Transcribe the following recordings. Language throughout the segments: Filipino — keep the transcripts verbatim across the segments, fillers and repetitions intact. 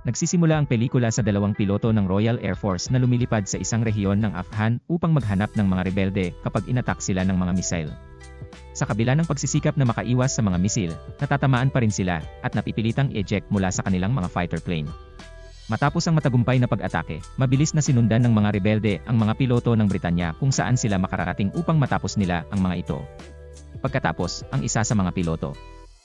Nagsisimula ang pelikula sa dalawang piloto ng Royal Air Force na lumilipad sa isang rehiyon ng Afghan upang maghanap ng mga rebelde kapag inatak sila ng mga misil. Sa kabila ng pagsisikap na makaiwas sa mga misil, natatamaan pa rin sila at napipilitang eject mula sa kanilang mga fighter plane. Matapos ang matagumpay na pag-atake, mabilis na sinundan ng mga rebelde ang mga piloto ng Britanya kung saan sila makararating upang matapos nila ang mga ito. Pagkatapos, ang isa sa mga piloto,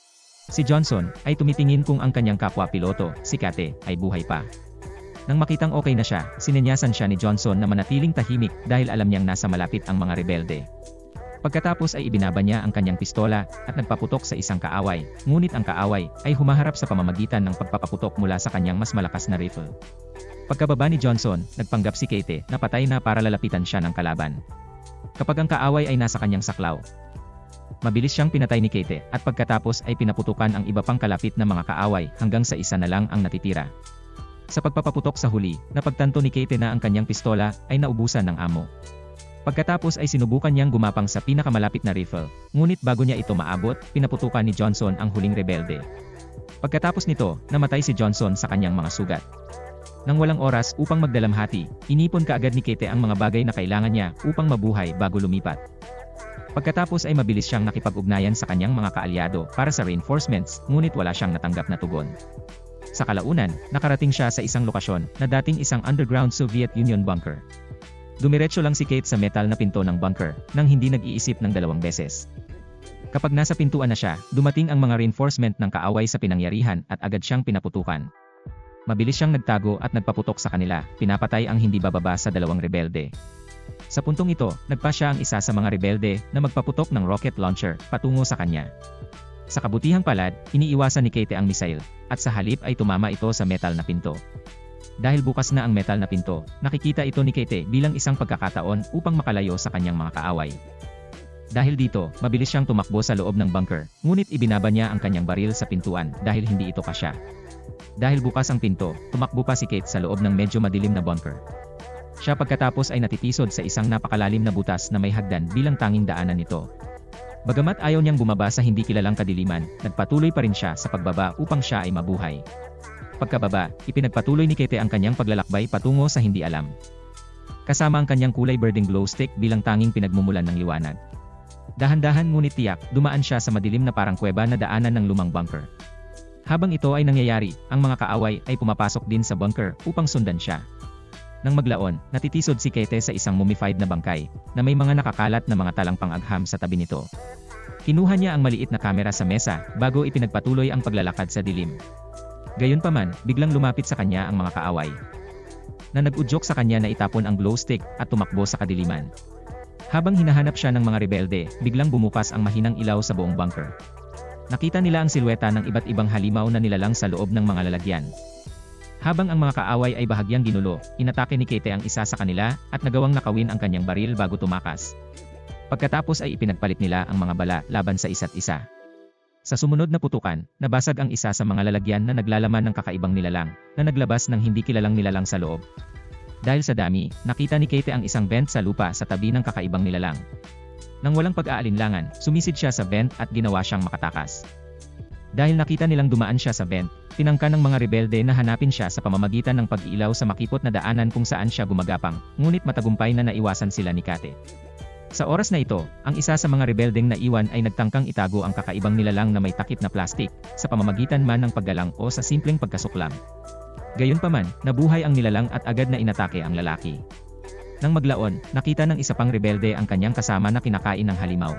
si Johnson, ay tumitingin kung ang kanyang kapwa-piloto, si Kate, ay buhay pa. Nang makitang okay na siya, sinenyasan siya ni Johnson na manatiling tahimik dahil alam niyang nasa malapit ang mga rebelde. Pagkatapos ay ibinaba niya ang kanyang pistola at nagpaputok sa isang kaaway, ngunit ang kaaway ay humaharap sa pamamagitan ng pagpapaputok mula sa kanyang mas malakas na rifle. Pagkababa ni Johnson, nagpanggap si Kate na patay na para lalapitan siya ng kalaban. Kapag ang kaaway ay nasa kanyang saklaw, mabilis siyang pinatay ni Kate at pagkatapos ay pinaputukan ang iba pang kalapit na mga kaaway hanggang sa isa na lang ang natitira. Sa pagpapaputok sa huli, napagtanto ni Kate na ang kanyang pistola ay naubusan ng amo. Pagkatapos ay sinubukan niyang gumapang sa pinakamalapit na rifle, ngunit bago niya ito maabot, pinaputukan ni Johnson ang huling rebelde. Pagkatapos nito, namatay si Johnson sa kanyang mga sugat. Nang walang oras upang magdalamhati, inipon kaagad ni Kate ang mga bagay na kailangan niya upang mabuhay bago lumipat. Pagkatapos ay mabilis siyang nakipag-ugnayan sa kanyang mga kaalyado para sa reinforcements, ngunit wala siyang natanggap na tugon. Sa kalaunan, nakarating siya sa isang lokasyon na dating isang underground Soviet Union bunker. Dumiretso lang si Kate sa metal na pinto ng bunker, nang hindi nag-iisip ng dalawang beses. Kapag nasa pintuan na siya, dumating ang mga reinforcement ng kaaway sa pinangyarihan at agad siyang pinaputukan. Mabilis siyang nagtago at nagpaputok sa kanila, pinapatay ang hindi bababa sa dalawang rebelde. Sa puntong ito, nagpa siya ang isa sa mga rebelde na magpaputok ng rocket launcher patungo sa kanya. Sa kabutihang palad, iniiwasan ni Kate ang missile, at sa halip ay tumama ito sa metal na pinto. Dahil bukas na ang metal na pinto, nakikita ito ni Kate bilang isang pagkakataon upang makalayo sa kanyang mga kaaway. Dahil dito, mabilis siyang tumakbo sa loob ng bunker, ngunit ibinaba niya ang kanyang baril sa pintuan dahil hindi ito kasya. Dahil bukas ang pinto, tumakbo pa si Kate sa loob ng medyo madilim na bunker. Siya pagkatapos ay natitisod sa isang napakalalim na butas na may hagdan bilang tanging daanan nito. Bagamat ayaw niyang bumaba sa hindi kilalang kadiliman, nagpatuloy pa rin siya sa pagbaba upang siya ay mabuhay. Pagkababa, ipinagpatuloy ni Kate ang kanyang paglalakbay patungo sa hindi alam. Kasama ang kanyang kulay birding glow stick bilang tanging pinagmumulan ng liwanag. Dahan-dahan ngunit tiyak, dumaan siya sa madilim na parang kuweba na daanan ng lumang bunker. Habang ito ay nangyayari, ang mga kaaway ay pumapasok din sa bunker upang sundan siya. Nang maglaon, natitisod si Kate sa isang mummified na bangkay, na may mga nakakalat na mga talang pang-agham sa tabi nito. Kinuha niya ang maliit na kamera sa mesa, bago ipinagpatuloy ang paglalakad sa dilim. Gayunpaman, biglang lumapit sa kanya ang mga kaaway, na nag-udyok sa kanya na itapon ang glow stick at tumakbo sa kadiliman. Habang hinahanap siya ng mga rebelde, biglang bumukas ang mahinang ilaw sa buong bunker. Nakita nila ang silweta ng iba't ibang halimaw na nilalang sa loob ng mga lalagyan. Habang ang mga kaaway ay bahagyang ginulo, inatake ni Kate ang isa sa kanila at nagawang nakawin ang kanyang baril bago tumakas. Pagkatapos ay ipinagpalit nila ang mga bala laban sa isa't isa. Sa sumunod na putukan, nabasag ang isa sa mga lalagyan na naglalaman ng kakaibang nilalang, na naglabas ng hindi kilalang nilalang sa loob. Dahil sa dami, nakita ni Kate ang isang vent sa lupa sa tabi ng kakaibang nilalang. Nang walang pag-aalinlangan, sumisid siya sa vent at ginawa siyang makatakas. Dahil nakita nilang dumaan siya sa vent, tinangka ng mga rebelde na hanapin siya sa pamamagitan ng pag-iilaw sa makipot na daanan kung saan siya gumagapang, ngunit matagumpay na naiwasan sila ni Kate. Sa oras na ito, ang isa sa mga rebeldeng naiwan ay nagtangkang itago ang kakaibang nilalang na may takip na plastik, sa pamamagitan man ng paggalang o sa simpleng pagkasuklam. Gayunpaman, nabuhay ang nilalang at agad na inatake ang lalaki. Nang maglaon, nakita ng isa pang rebelde ang kanyang kasama na kinakain ng halimaw.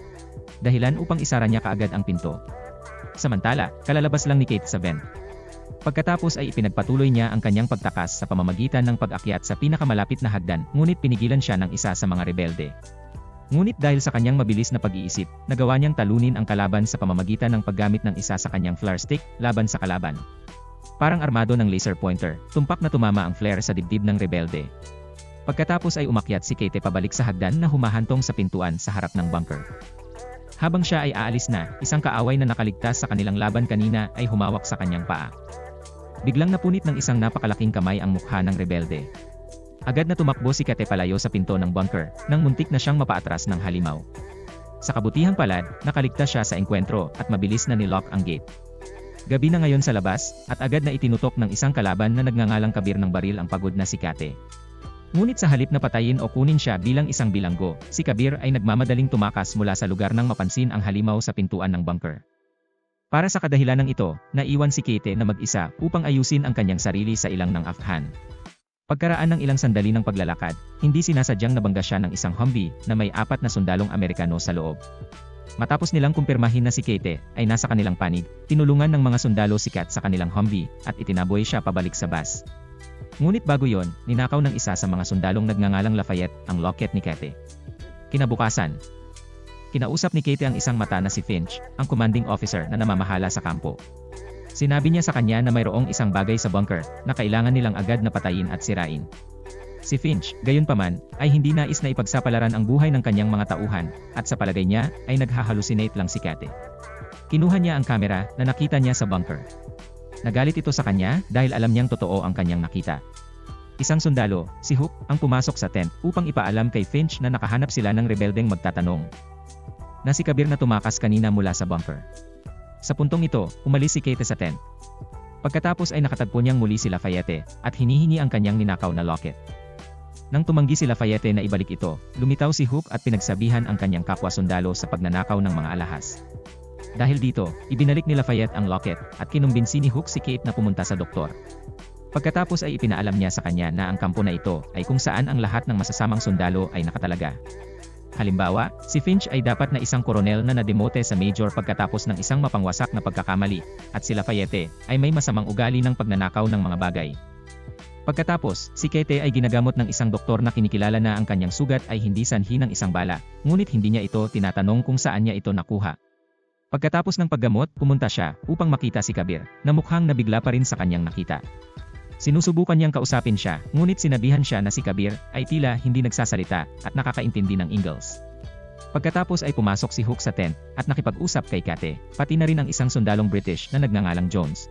Dahilan upang isara niya kaagad ang pinto. Samantala, kalalabas lang ni Kate sa vent. Pagkatapos ay ipinagpatuloy niya ang kanyang pagtakas sa pamamagitan ng pag-akyat sa pinakamalapit na hagdan, ngunit pinigilan siya ng isa sa mga rebelde. Ngunit dahil sa kanyang mabilis na pag-iisip, nagawa niyang talunin ang kalaban sa pamamagitan ng paggamit ng isa sa kanyang flare stick laban sa kalaban. Parang armado ng laser pointer, tumpak na tumama ang flare sa dibdib ng rebelde. Pagkatapos ay umakyat si Kate pabalik sa hagdan na humahantong sa pintuan sa harap ng bunker. Habang siya ay aalis na, isang kaaway na nakaligtas sa kanilang laban kanina ay humawak sa kanyang paa. Biglang napunit ng isang napakalaking kamay ang mukha ng rebelde. Agad na tumakbo si Kate palayo sa pinto ng bunker, nang muntik na siyang mapaatras ng halimaw. Sa kabutihang palad, nakaligtas siya sa engkwentro at mabilis na nilock ang gate. Gabi na ngayon sa labas, at agad na itinutok ng isang kalaban na nagngangalang Kabir ng baril ang pagod na si Kate. Ngunit sa halip na patayin o kunin siya bilang isang bilanggo, si Kabir ay nagmamadaling tumakas mula sa lugar nang mapansin ang halimaw sa pintuan ng bunker. Para sa kadahilanang ito, naiwan si Kate na mag-isa upang ayusin ang kanyang sarili sa ilang ng Afghan. Pagkaraan ng ilang sandali ng paglalakad, hindi sinasadyang nabangga siya ng isang Humvee na may apat na sundalong Amerikano sa loob. Matapos nilang kumpirmahin na si Kate ay nasa kanilang panig, tinulungan ng mga sundalo si Kat sa kanilang Humvee at itinaboy siya pabalik sa bus. Ngunit bago yon, ninakaw ng isa sa mga sundalong nagngangalang Lafayette ang locket ni Kate. Kinabukasan, kinausap ni Kate ang isang mata na si Finch, ang commanding officer na namamahala sa kampo. Sinabi niya sa kanya na mayroong isang bagay sa bunker na kailangan nilang agad na patayin at sirain. Si Finch, gayunpaman, ay hindi nais na ipagsapalaran ang buhay ng kanyang mga tauhan, at sa palagay niya, ay naghahalusinate lang si Kate. Kinuha niya ang kamera na nakita niya sa bunker. Nagalit ito sa kanya dahil alam niyang totoo ang kanyang nakita. Isang sundalo, si Hook, ang pumasok sa tent upang ipaalam kay Finch na nakahanap sila ng rebeldeng magtatanong na si Kabir na tumakas kanina mula sa bunker. Sa puntong ito, umalis si Kate sa tent. Pagkatapos ay nakatagpo niyang muli si Lafayette at hinihingi ang kanyang ninakaw na locket. Nang tumanggi si Lafayette na ibalik ito, lumitaw si Hook at pinagsabihan ang kanyang kapwa sundalo sa pagnanakaw ng mga alahas. Dahil dito, ibinalik ni Lafayette ang locket at kinumbinsi ni Hook si Kate na pumunta sa doktor. Pagkatapos ay ipinaalam niya sa kanya na ang kampo na ito ay kung saan ang lahat ng masasamang sundalo ay nakatalaga. Halimbawa, si Finch ay dapat na isang koronel na nademote sa major pagkatapos ng isang mapangwasak na pagkakamali, at si Lafayette ay may masamang ugali ng pagnanakaw ng mga bagay. Pagkatapos, si Kate ay ginagamot ng isang doktor na kinikilala na ang kanyang sugat ay hindi sanhi ng isang bala, ngunit hindi niya ito tinatanong kung saan niya ito nakuha. Pagkatapos ng paggamot, pumunta siya upang makita si Kabir, na mukhang nabigla pa rin sa kanyang nakita. Sinusubukan niyang kausapin siya, ngunit sinabihan siya na si Kabir ay tila hindi nagsasalita at nakakaintindi ng Ingles. Pagkatapos ay pumasok si Hook sa tent at nakipag-usap kay Kate, pati na rin ang isang sundalong British na nagngangalang Jones.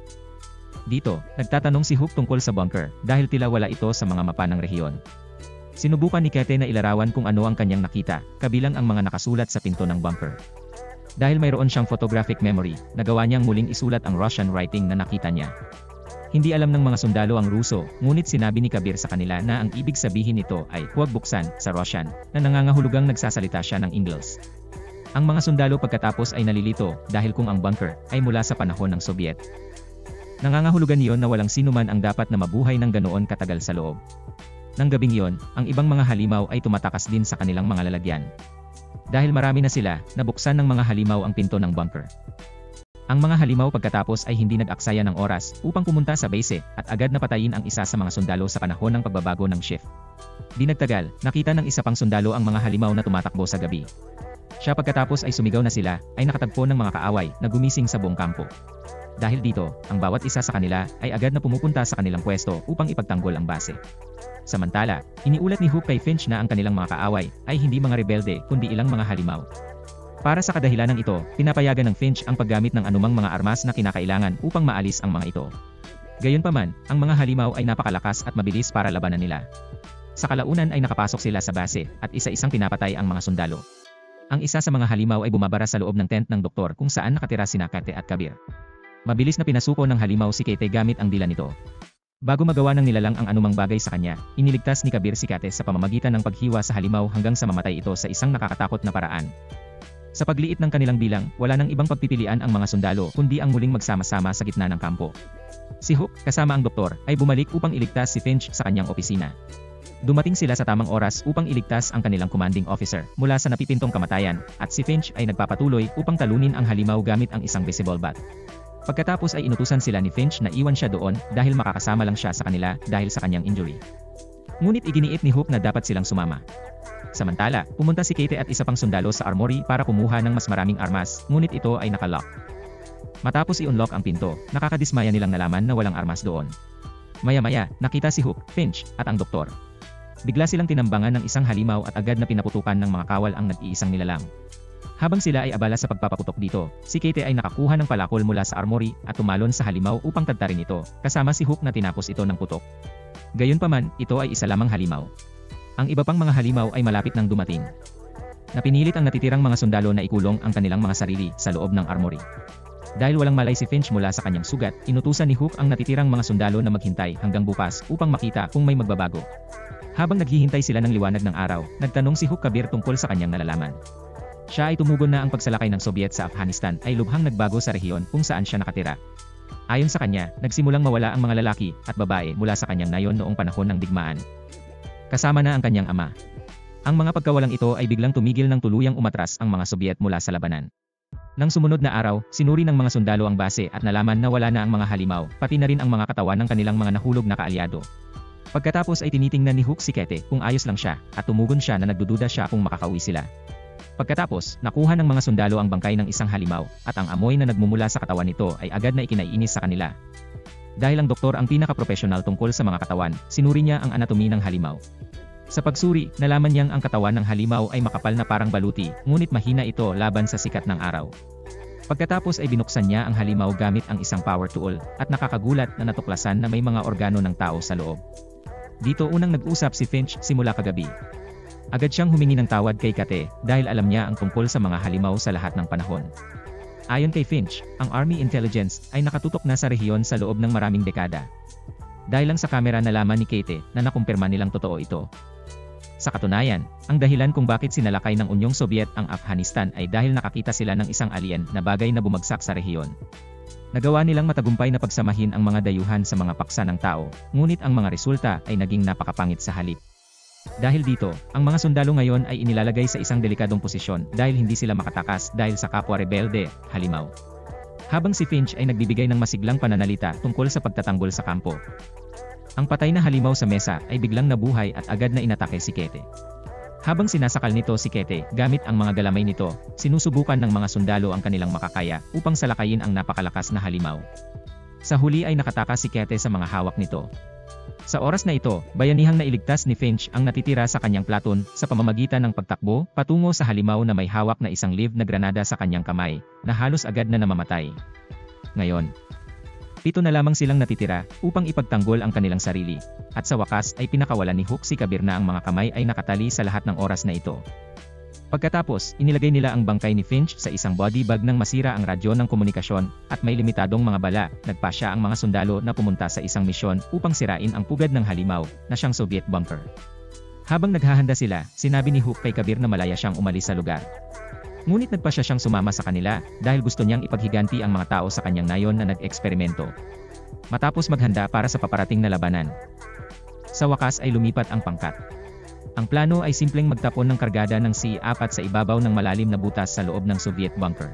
Dito, nagtatanong si Hook tungkol sa bunker dahil tila wala ito sa mga mapa ng rehiyon. Sinubukan ni Kate na ilarawan kung ano ang kanyang nakita, kabilang ang mga nakasulat sa pinto ng bunker. Dahil mayroon siyang photographic memory, nagawa niyang muling isulat ang Russian writing na nakita niya. Hindi alam ng mga sundalo ang Ruso, ngunit sinabi ni Kabir sa kanila na ang ibig sabihin nito ay huwag buksan sa Russian, na nangangahulugang nagsasalita siya ng Ingles. Ang mga sundalo pagkatapos ay nalilito dahil kung ang bunker ay mula sa panahon ng Soviet. Nangangahulugan niyon na walang sinuman ang dapat na mabuhay ng ganoon katagal sa loob. Nang gabing yon, ang ibang mga halimaw ay tumatakas din sa kanilang mga lalagyan. Dahil marami na sila, nabuksan ng mga halimaw ang pinto ng bunker. Ang mga halimaw pagkatapos ay hindi nag-aksaya ng oras upang pumunta sa base at agad na patayin ang isa sa mga sundalo sa panahon ng pagbabago ng shift. Di nagtagal, nakita ng isa pang sundalo ang mga halimaw na tumatakbo sa gabi. Siya pagkatapos ay sumigaw na sila, ay nakatagpo ng mga kaaway na gumising sa buong kampo. Dahil dito, ang bawat isa sa kanila ay agad na pumupunta sa kanilang pwesto upang ipagtanggol ang base. Samantala, iniulat ni Hook kay Finch na ang kanilang mga kaaway ay hindi mga rebelde kundi ilang mga halimaw. Para sa kadahilanang ito, pinapayagan ng Finch ang paggamit ng anumang mga armas na kinakailangan upang maalis ang mga ito. Gayunpaman, ang mga halimaw ay napakalakas at mabilis para labanan nila. Sa kalaunan ay nakapasok sila sa base at isa-isang pinapatay ang mga sundalo. Ang isa sa mga halimaw ay bumabara sa loob ng tent ng doktor kung saan nakatira sina Kate at Kabir. Mabilis na pinasuko ng halimaw si Kate gamit ang dila nito. Bago magawa ng nilalang ang anumang bagay sa kanya, iniligtas ni Kabir si Kate sa pamamagitan ng paghiwa sa halimaw hanggang sa mamatay ito sa isang nakakatakot na paraan. Sa pagliit ng kanilang bilang, wala nang ibang pagpipilian ang mga sundalo kundi ang muling magsama-sama sa gitna ng kampo. Si Hook, kasama ang doktor, ay bumalik upang iligtas si Finch sa kanyang opisina. Dumating sila sa tamang oras upang iligtas ang kanilang commanding officer mula sa napipintong kamatayan, at si Finch ay nagpapatuloy upang talunin ang halimaw gamit ang isang baseball bat. Pagkatapos ay inutusan sila ni Finch na iwan siya doon dahil makakasama lang siya sa kanila dahil sa kanyang injury. Ngunit iginiit ni Hook na dapat silang sumama. Samantala, pumunta si Kate at isa pang sundalo sa armory para kumuha ng mas maraming armas, ngunit ito ay nakalock. Matapos i-unlock ang pinto, nakakadismaya nilang nalaman na walang armas doon. Maya-maya, nakita si Hook, Finch, at ang doktor. Bigla silang tinambangan ng isang halimaw at agad na pinaputukan ng mga kawal ang nag-iisang nilalang. Habang sila ay abala sa pagpapaputok dito, si Kate ay nakakuha ng palakol mula sa armory at tumalon sa halimaw upang tadtarin ito, kasama si Hook na tinapos ito ng putok. Gayunpaman, ito ay isa lamang halimaw. Ang iba pang mga halimaw ay malapit nang dumating. Napinilit ang natitirang mga sundalo na ikulong ang kanilang mga sarili sa loob ng armory. Dahil walang malay si Finch mula sa kanyang sugat, inutusan ni Hook ang natitirang mga sundalo na maghintay hanggang bukas upang makita kung may magbabago. Habang naghihintay sila ng liwanag ng araw, nagtanong si Hook Kabir tungkol sa kanyang nalalaman. Siya ay tumugon na ang pagsalakay ng Soviet sa Afghanistan ay lubhang nagbago sa rehiyon kung saan siya nakatira. Ayon sa kanya, nagsimulang mawala ang mga lalaki at babae mula sa kanyang nayon noong panahon ng digmaan. Kasama na ang kanyang ama. Ang mga pagkawalang ito ay biglang tumigil ng tuluyang umatras ang mga Soviet mula sa labanan. Nang sumunod na araw, sinuri ng mga sundalo ang base at nalaman na wala na ang mga halimaw, pati na rin ang mga katawan ng kanilang mga nahulog na kaalyado. Pagkatapos ay tinitingnan ni Hook si Kete kung ayos lang siya at tumugon siya na nagdududa siya kung makakauwi sila. Pagkatapos, nakuha ng mga sundalo ang bangkay ng isang halimaw at ang amoy na nagmumula sa katawan nito ay agad na ikinainis sa kanila. Dahil ang doktor ang pinaka-professional tungkol sa mga katawan, sinuri niya ang anatomy ng halimaw. Sa pagsuri, nalaman niyang ang katawan ng halimaw ay makapal na parang baluti, ngunit mahina ito laban sa sikat ng araw. Pagkatapos ay binuksan niya ang halimaw gamit ang isang power tool at nakakagulat na natuklasan na may mga organo ng tao sa loob. Dito unang nag-usap si Finch simula kagabi. Agad siyang humingi ng tawad kay Kate dahil alam niya ang tungkol sa mga halimaw sa lahat ng panahon. Ayon kay Finch, ang Army Intelligence ay nakatutok na sa rehiyon sa loob ng maraming dekada. Dahil lang sa kamera nalaman ni Kate na nakumpirma nilang totoo ito. Sa katunayan, ang dahilan kung bakit sinalakay ng Unyong Soviet ang Afghanistan ay dahil nakakita sila ng isang alien na bagay na bumagsak sa rehiyon. Nagawa nilang matagumpay na pagsamahin ang mga dayuhan sa mga paksa ng tao, ngunit ang mga resulta ay naging napakapangit sa halip. Dahil dito, ang mga sundalo ngayon ay inilalagay sa isang delikadong posisyon dahil hindi sila makatakas dahil sa kapwa rebelde, halimaw. Habang si Finch ay nagbibigay ng masiglang pananalita tungkol sa pagtatanggol sa kampo. Ang patay na halimaw sa mesa ay biglang nabuhay at agad na inatake si Kete. Habang sinasakal nito si Kete gamit ang mga galamay nito, sinusubukan ng mga sundalo ang kanilang makakaya upang salakayin ang napakalakas na halimaw. Sa huli ay nakatakas si Kete sa mga hawak nito. Sa oras na ito, bayanihang nailigtas ni Finch ang natitira sa kanyang platon sa pamamagitan ng pagtakbo patungo sa halimaw na may hawak na isang live na granada sa kanyang kamay, na halos agad na namamatay. Ngayon, pito na lamang silang natitira upang ipagtanggol ang kanilang sarili, at sa wakas ay pinakawalan ni Hook si Kabir na ang mga kamay ay nakatali sa lahat ng oras na ito. Pagkatapos, inilagay nila ang bangkay ni Finch sa isang body bag nang masira ang radyo ng komunikasyon at may limitadong mga bala. Nagpasya ang mga sundalo na pumunta sa isang misyon upang sirain ang pugad ng halimaw na siyang Soviet bunker. Habang naghahanda sila, sinabi ni Hook kay Kabir na malaya siyang umalis sa lugar. Ngunit nagpasya siyang sumama sa kanila dahil gusto niyang ipaghiganti ang mga tao sa kanyang nayon na nag-eksperimento. Matapos maghanda para sa paparating na labanan, sa wakas ay lumipat ang pangkat. Ang plano ay simpleng magtapon ng kargada ng C four sa ibabaw ng malalim na butas sa loob ng Soviet bunker.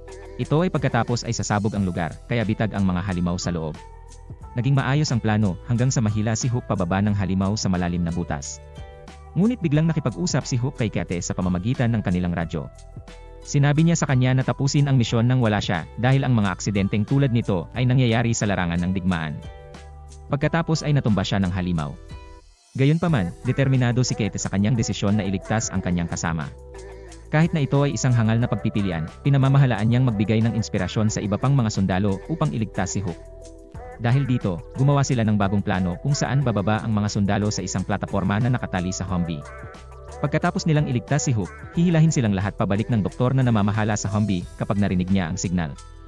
Ito ay pagkatapos ay sasabog ang lugar, kaya bitag ang mga halimaw sa loob. Naging maayos ang plano hanggang sa mahila si Hook pababa ng halimaw sa malalim na butas. Ngunit biglang nakipag-usap si Hook kay Kate sa pamamagitan ng kanilang radyo. Sinabi niya sa kanya na tapusin ang misyon nang wala siya dahil ang mga aksidenteng tulad nito ay nangyayari sa larangan ng digmaan. Pagkatapos ay natumba siya ng halimaw. Gayunpaman, determinado si Kate sa kanyang desisyon na iligtas ang kanyang kasama. Kahit na ito ay isang hangal na pagpipilian, pinamamahalaan niyang magbigay ng inspirasyon sa iba pang mga sundalo upang iligtas si Hook. Dahil dito, gumawa sila ng bagong plano kung saan bababa ang mga sundalo sa isang plataporma na nakatali sa Humvee. Pagkatapos nilang iligtas si Hook, hihilahin silang lahat pabalik ng doktor na namamahala sa Humvee kapag narinig niya ang signal.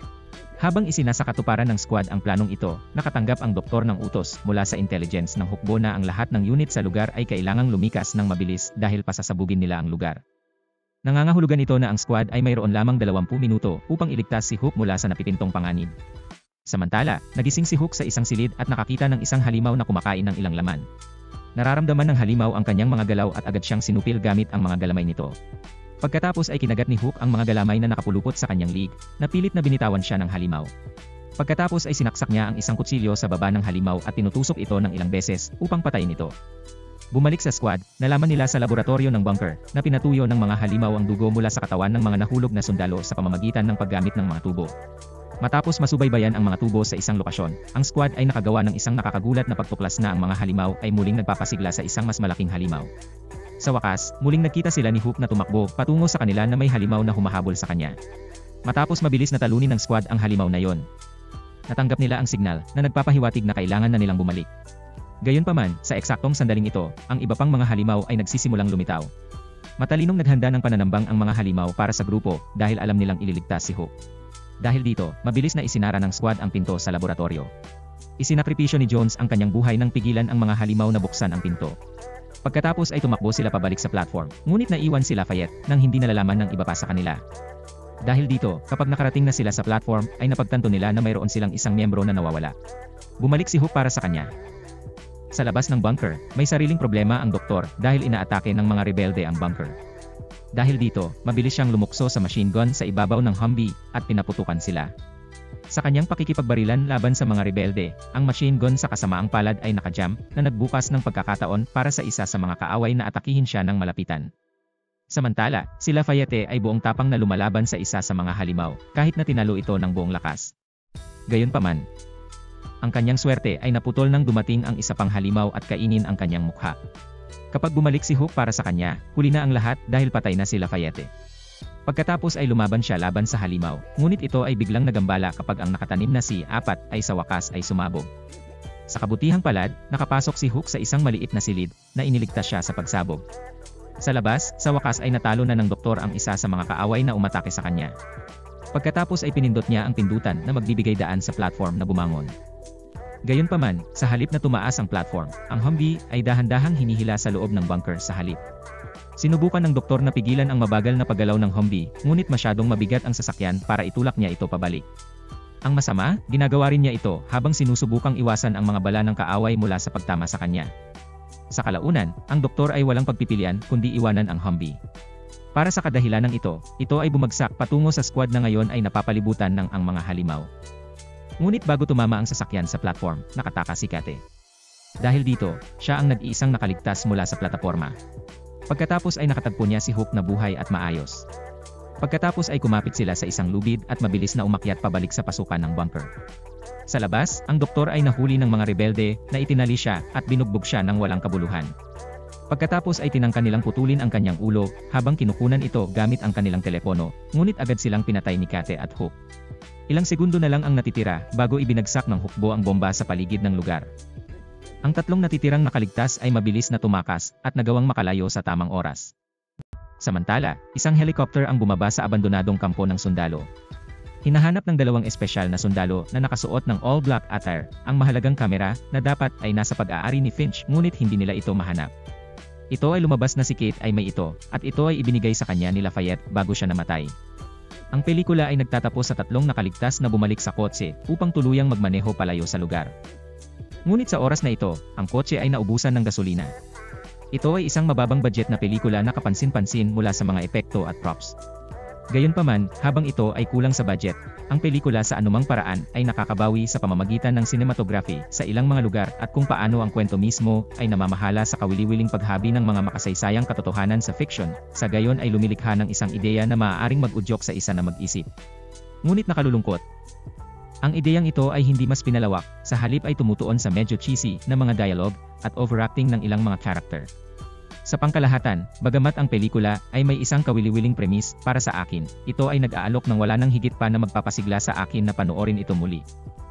Habang isinasakatuparan ng squad ang planong ito, nakatanggap ang doktor ng utos mula sa intelligence ng hukbo na ang lahat ng unit sa lugar ay kailangang lumikas ng mabilis dahil pasasabugin nila ang lugar. Nangangahulugan ito na ang squad ay mayroon lamang dalawampu minuto upang iligtas si Hook mula sa napipintong panganib. Samantala, nagising si Hook sa isang silid at nakakita ng isang halimaw na kumakain ng ilang laman. Nararamdaman ng halimaw ang kanyang mga galaw at agad siyang sinupil gamit ang mga galamay nito. Pagkatapos ay kinagat ni Hook ang mga galamay na nakapulupot sa kanyang lig, na pilit na binitawan siya ng halimaw. Pagkatapos ay sinaksak niya ang isang kutsilyo sa baba ng halimaw at tinutusok ito ng ilang beses upang patayin ito. Bumalik sa squad, nalaman nila sa laboratorio ng bunker na pinatuyo ng mga halimaw ang dugo mula sa katawan ng mga nahulog na sundalo sa pamamagitan ng paggamit ng mga tubo. Matapos masubaybayan ang mga tubo sa isang lokasyon, ang squad ay nakagawa ng isang nakakagulat na pagtuklas na ang mga halimaw ay muling nagpapasigla sa isang mas malaking halimaw. Sa wakas, muling nagkita sila ni Hook na tumakbo patungo sa kanila na may halimaw na humahabol sa kanya. Matapos mabilis na talunin ng squad ang halimaw na yon, natanggap nila ang signal na nagpapahiwatig na kailangan na nilang bumalik. Gayunpaman, sa eksaktong sandaling ito, ang iba pang mga halimaw ay nagsisimulang lumitaw. Matalinong naghanda ng pananambang ang mga halimaw para sa grupo dahil alam nilang ililigtas si Hook. Dahil dito, mabilis na isinara ng squad ang pinto sa laboratorio. Isinakripisyo ni Jones ang kanyang buhay nang pigilan ang mga halimaw na buksan ang pinto. Pagkatapos ay tumakbo sila pabalik sa platform, ngunit naiwan si Lafayette nang hindi nalalaman ng iba pa sa kanila. Dahil dito, kapag nakarating na sila sa platform, ay napagtanto nila na mayroon silang isang miyembro na nawawala. Bumalik si Hook para sa kanya. Sa labas ng bunker, may sariling problema ang doktor dahil inaatake ng mga rebelde ang bunker. Dahil dito, mabilis siyang lumukso sa machine gun sa ibabaw ng Humvee at pinaputukan sila. Sa kanyang pakikipagbarilan laban sa mga rebelde, ang machine gun sa kasamaang palad ay nakajam na nagbukas ng pagkakataon para sa isa sa mga kaaway na atakihin siya ng malapitan. Samantala, si Lafayette ay buong tapang na lumalaban sa isa sa mga halimaw, kahit na tinalo ito ng buong lakas. Gayunpaman, ang kanyang swerte ay naputol nang dumating ang isa pang halimaw at kainin ang kanyang mukha. Kapag bumalik si Hook para sa kanya, huli na ang lahat dahil patay na si Lafayette. Pagkatapos ay lumaban siya laban sa halimaw, ngunit ito ay biglang nagambala kapag ang nakatanim na si apat ay sa wakas ay sumabog. Sa kabutihang palad, nakapasok si Hook sa isang maliit na silid na iniligtas siya sa pagsabog. Sa labas, sa wakas ay natalo na ng doktor ang isa sa mga kaaway na umatake sa kanya. Pagkatapos ay pinindot niya ang pindutan na magbibigay daan sa platform na bumangon. Gayunpaman, sa halip na tumaas ang platform, ang Humvee ay dahan-dahang hinihila sa loob ng bunker sa halip. Sinubukan ng doktor na pigilan ang mabagal na paggalaw ng Humvee, ngunit masyadong mabigat ang sasakyan para itulak niya ito pabalik. Ang masama, ginagawa rin niya ito habang sinusubukang iwasan ang mga bala ng kaaway mula sa pagtama sa kanya. Sa kalaunan, ang doktor ay walang pagpipilian kundi iwanan ang Humvee. Para sa kadahilanang ito, ito ay bumagsak patungo sa squad na ngayon ay napapalibutan ng ang mga halimaw. Ngunit bago tumama ang sasakyan sa platform, nakatakas si Kate. Dahil dito, siya ang nag-iisang nakaligtas mula sa plataporma. Pagkatapos ay nakatagpo niya si Hook na buhay at maayos. Pagkatapos ay kumapit sila sa isang lubid at mabilis na umakyat pabalik sa pasukan ng bunker. Sa labas, ang doktor ay nahuli ng mga rebelde na itinali siya at binugbog siya ng walang kabuluhan. Pagkatapos ay tinangka nilang putulin ang kanyang ulo habang kinukunan ito gamit ang kanilang telepono, ngunit agad silang pinatay ni Kate at Hook. Ilang segundo na lang ang natitira bago ibinagsak ng hukbo ang bomba sa paligid ng lugar. Ang tatlong natitirang nakaligtas ay mabilis na tumakas at nagawang makalayo sa tamang oras. Samantala, isang helicopter ang bumaba sa abandonadong kampo ng sundalo. Hinahanap ng dalawang espesyal na sundalo na nakasuot ng all-black attire, ang mahalagang kamera na dapat ay nasa pag-aari ni Finch ngunit hindi nila ito mahanap. Ito ay lumabas na si Kate ay may ito, at ito ay ibinigay sa kanya ni Lafayette bago siya namatay. Ang pelikula ay nagtatapos sa tatlong nakaligtas na bumalik sa kotse upang tuluyang magmaneho palayo sa lugar. Ngunit sa oras na ito, ang kotse ay naubusan ng gasolina. Ito ay isang mababang budget na pelikula na kapansin-pansin mula sa mga epekto at props. Gayunpaman, habang ito ay kulang sa budget, ang pelikula sa anumang paraan ay nakakabawi sa pamamagitan ng cinematography sa ilang mga lugar at kung paano ang kwento mismo ay namamahala sa kawili-wiling paghabi ng mga makasaysayang katotohanan sa fiction, sa gayon ay lumilikha ng isang ideya na maaaring mag-udyok sa isa na mag-isip. Ngunit nakalulungkot. Ang ideyang ito ay hindi mas pinalawak, sa halip ay tumutuon sa medyo cheesy na mga dialogue at overacting ng ilang mga character. Sa pangkalahatan, bagamat ang pelikula ay may isang kawili-wiling premise para sa akin, ito ay nag-aalok ng wala nang higit pa na magpapasigla sa akin na panoorin ito muli.